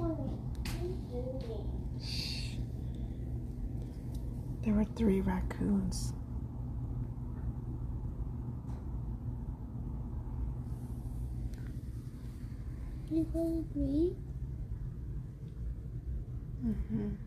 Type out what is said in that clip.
Shh. There were 3 raccoons. You gonna breathe? Mm-hmm.